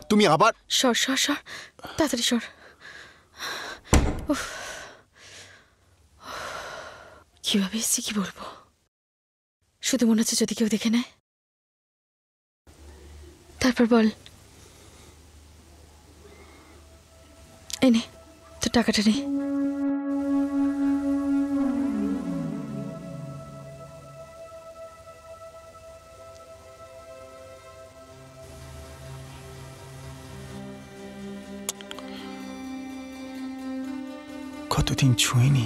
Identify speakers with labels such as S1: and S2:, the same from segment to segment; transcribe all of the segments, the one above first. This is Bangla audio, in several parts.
S1: তুমি আবার
S2: সর সর সর, তাড়াতাড়ি সর। কিভাবে এসছি কি বলবো, শুধু মনে হচ্ছে যদি কেউ দেখে নেয়। তারপর বল, এই নে তোর টাকাটা নে।
S1: কতদিন ছুঁইনি।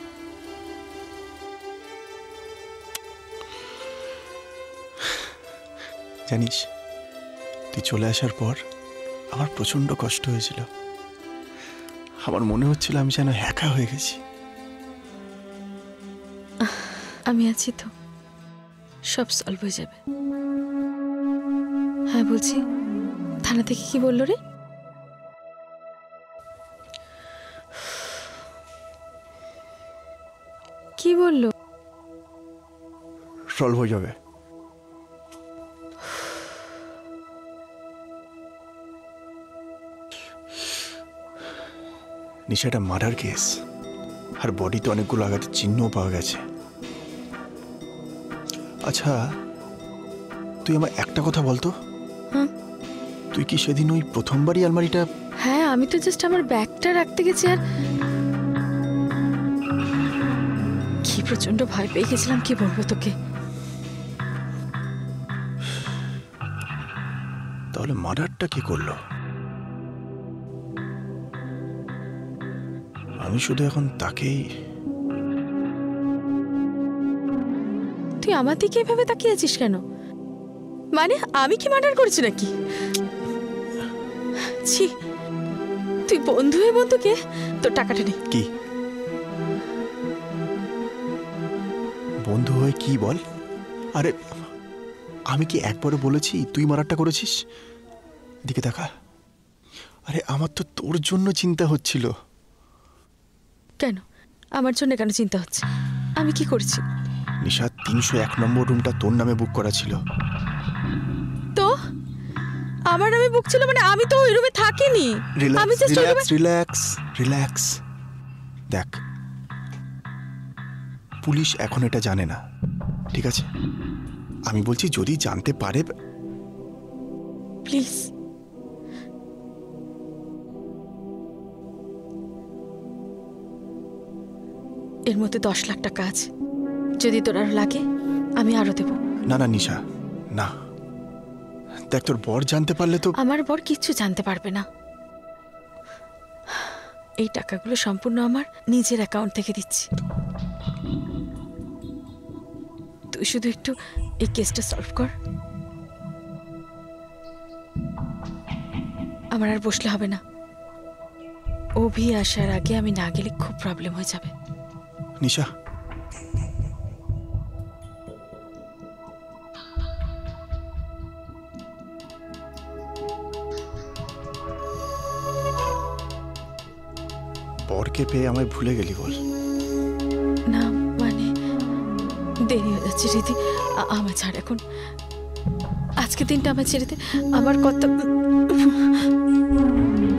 S1: জানিস, তুই চলে আসার পর আমার প্রচন্ড কষ্ট হয়েছিল। আমার মনে হচ্ছিল আমি যেন একা হয়ে গেছি।
S2: আমি আছি তো, সব সলভ হয়ে যাবে। হ্যাঁ বলছি, থানা থেকে কি বললো রে? কি বললো?
S1: সলভ হয়ে যাবে। নিশা, এটা মার্ডার কেস, আর বডিতে অনেকগুলো আঘাতের চিহ্নও পাওয়া গেছে। আচ্ছা, তুই আমার একটা কথা বলতো, তুই কি সেদিন ওই প্রথমবারই আলমারিটা?
S2: হ্যাঁ, আমি তো জাস্ট আমার ব্যাগটা রাখতে গেছি, আর কি প্রচন্ড ভয় পেয়ে গেছিলাম, কি বলবো তোকে।
S1: তাহলে মার্ডারটা কি করলো? আমি শুধু এখন তাকেই।
S2: তুই আমার দিকে এভাবে তাকিয়ে আছিস কেন? মানে আমি কি মার্ডার করেছি নাকি? ছি, তুই বন্ধু হয়ে বন্ধুকে, তোর টাকাটা নে।
S1: কি বন্ধু হয়ে কি বল? আরে আমি কি একবারও বলেছি তুই মার্ডারটা করেছিস? দিকে দেখা। আরে আমার তো তোর জন্য চিন্তা হচ্ছিল।
S2: কেন আমার জন্য কেন চিন্তা হচ্ছে? আমি কি করেছি?
S1: নিশা, 301 নম্বর রুমটা তোর নামে বুক করা ছিল।
S2: তো আমার নামে বুক ছিল মানে আমি তো ওই রুমে থাকিনি। আমি জাস্ট
S1: রিল্যাক্স রিল্যাক্স। দেখ, পুলিশ এখন এটা জানে না, ঠিক আছে? আমি বলছি যদি জানতে পারে।
S2: প্লিজ, এর মধ্যে 10 লাখ টাকা আছে, যদি তোর আরো লাগে আমি আরো দেব।
S1: না না নিশা, না। দেখ, তোর বর জানতে পারলে তো।
S2: আমার বর কিচ্ছু জানতে পারবে না। এই টাকাগুলো সম্পূর্ণ আমার নিজের অ্যাকাউন্ট থেকে দিচ্ছি। তুই শুধু একটু এই কেসটা সলভ কর, আমার আর বসলে হবে না। অভি আসার আগে আমি না গেলে খুব প্রবলেম হয়ে যাবে।
S1: নিশা, বরকে পেয়ে আমায় ভুলে গেলি বল?
S2: না মানে দেরি হয়ে যাচ্ছে রীতি, আমার ছাড় এখন। আজকে দিনটা আমার ছেড়ে দে, আমার কত